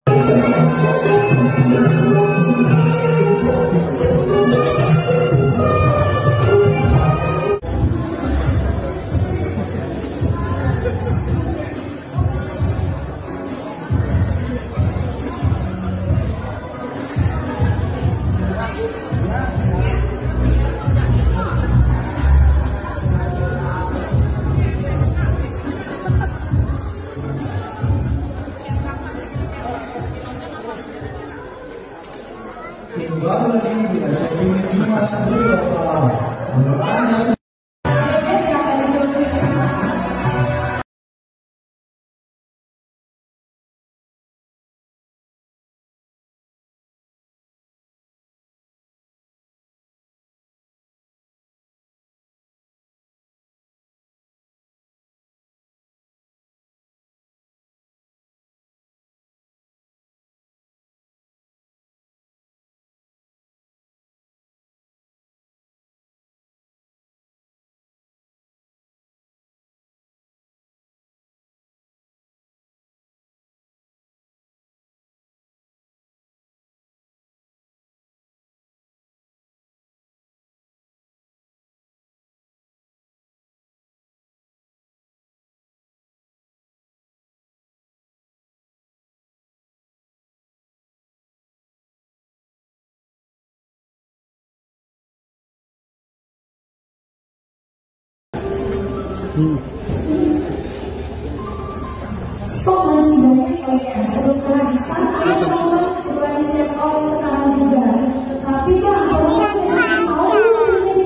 Stok masih banyak proyek sebentar bisa belanja sekarang juga. Tapi bang, kalau kita mau jadi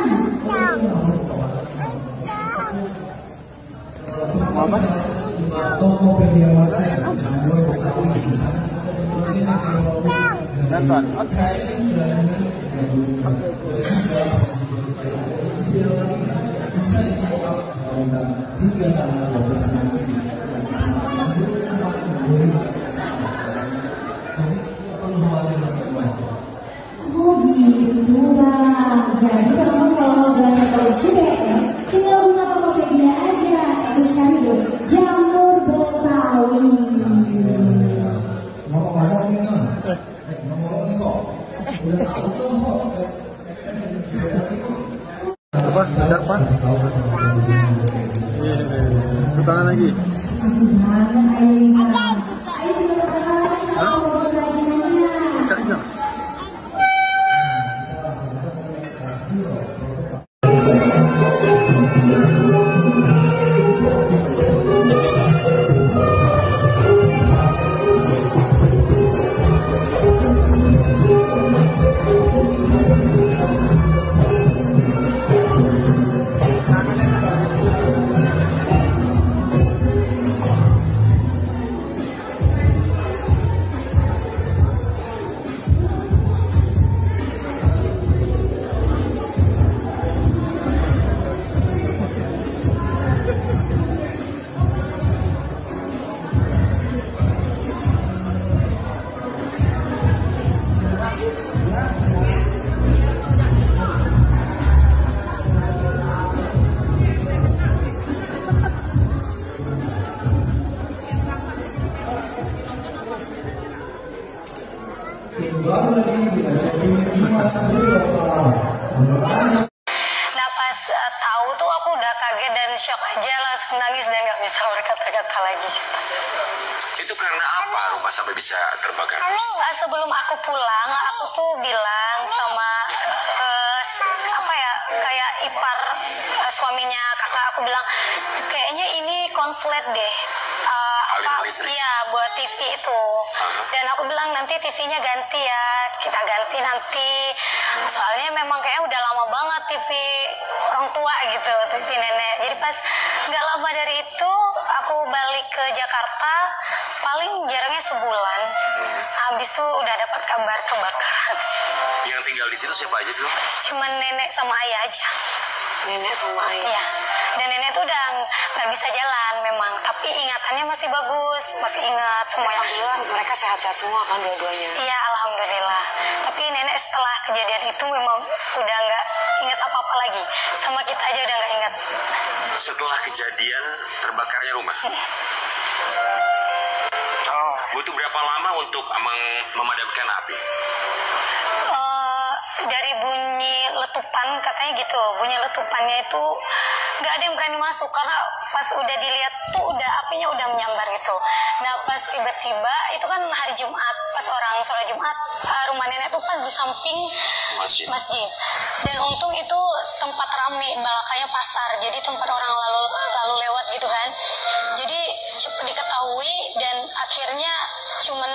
apa? Nonton, oke. Oh gitu bang. Jadi kamu kalau mau belanja baju ya, tinggal buka Tokopedia aja. Terus cari dong jamur Betawi. Ngomong-ngomong nih kan, ngomong-ngomong kok, udah tahu tuh kok. Apa? Tidak pak? Tangan lagi. Nah pas tahu tuh aku udah kaget dan shock aja, langsung nangis dan nggak bisa berkata-kata lagi. Itu karena apa rumah sampai bisa terbakar? Sebelum aku pulang, aku tuh bilang sama apa ya, kayak ipar suaminya kakak, aku bilang kayaknya ini konslet deh. Iya, buat TV itu. Dan aku bilang nanti TV-nya ganti ya, kita ganti nanti. Soalnya memang kayaknya udah lama banget TV orang tua gitu, TV nenek. Jadi pas nggak lama dari itu aku balik ke Jakarta, paling jarangnya sebulan. Habis itu udah dapat kabar kebakaran. Yang tinggal di situ siapa aja dulu? Cuman nenek sama ayah aja. Nenek sama ayah. Iya. Dan nenek tuh udah nggak bisa jalan memang, tapi ingatannya masih bagus, masih ingat semuanya. Alhamdulillah mereka sehat-sehat semua kan dua-duanya. Iya, alhamdulillah. Tapi nenek setelah kejadian itu memang udah nggak ingat apa-apa lagi. Sama kita aja udah nggak ingat. Setelah kejadian terbakarnya rumah? Oh. butuh berapa lama untuk memadamkan api? Dari bunyi letupan katanya gitu, bunyi letupannya itu nggak ada yang berani masuk karena pas udah dilihat tuh udah apinya udah menyambar gitu. Nah pas tiba-tiba itu kan hari Jumat, pas orang sholat Jumat, rumah nenek tuh pas di samping masjid. Dan untung itu tempat rame, belakangnya pasar, jadi tempat orang lalu lewat gitu kan. Jadi cepat diketahui dan akhirnya cuman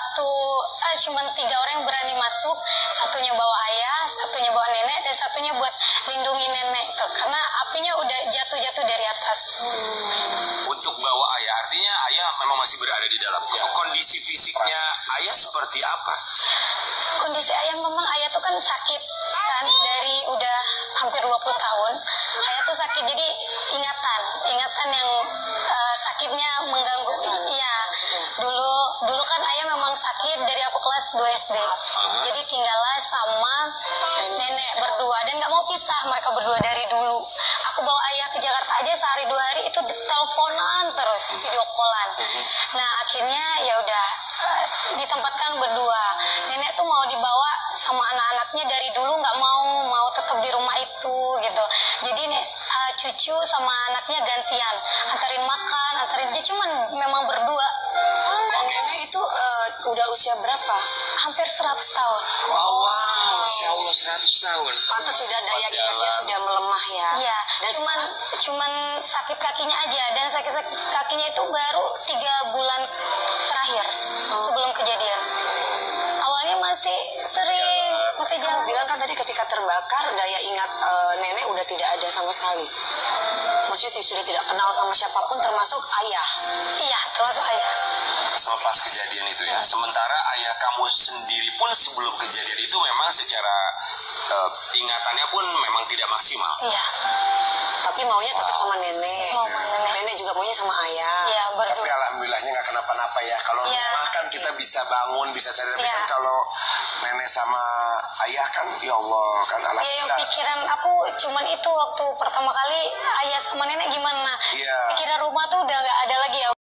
3 orang yang berani masuk, satunya bawa ayah, satunya bawa nenek, dan satunya buat lindungi nenek tuh, karena apinya udah jatuh dari atas. Untuk bawa ayah, artinya ayah memang masih berada di dalam. Kondisi fisiknya ayah seperti apa? Kondisi ayah memang ayah tuh kan sakit kan dari udah hampir 20 tahun. Ayah tuh sakit, jadi ingatan yang sakitnya mengganggu. Iya. Dulu kan ayah memang sakit dari aku kelas 2 SD. Jadi tinggallah sama nenek berdua dan nggak mau pisah mereka berdua dari dulu. Aku bawa ayah ke Jakarta aja sehari 2 hari itu teleponan terus, video callan. Nah akhirnya ya udah ditempatkan berdua. Nenek tuh mau dibawa sama anak-anaknya dari dulu nggak mau tetap di rumah itu gitu. Jadi cucu sama anaknya gantian, antarin makan, antarin dia, cuman memang berdua. Nenek itu udah usia berapa? Hampir 100 tahun. Wow, Masya Allah 100 tahun. Pantas sudah daya ingatnya sudah melemah ya. Iya, Dan cuman sakit kakinya aja, dan sakit kakinya itu baru 3 bulan terakhir sebelum kejadian. Awalnya masih sering, masih kamu jalan. bilang kan tadi ketika terbakar daya ingat nenek udah tidak ada sama sekali. Maksudnya sudah tidak kenal sama siapapun termasuk ayah. Iya, termasuk ayah. Selepas kejadian itu ya, sementara ayah kamu sendiri pun sebelum kejadian itu memang secara ingatannya pun memang tidak maksimal. Iya, Tapi maunya tetap sama nenek. Mau sama nenek. Nenek juga maunya sama ayah. iya Tapi berdua. alhamdulillahnya nggak kenapa-napa ya. Kalau Iya. rumah kan kita bisa bangun, bisa cari. Tapi Iya. kan kalau nenek sama ayah kan, ya Allah kan Ya yang alhamdulillah. pikiran aku cuman itu waktu pertama kali ayah sama nenek gimana. Iya. Pikiran rumah tuh udah nggak ada lagi ya.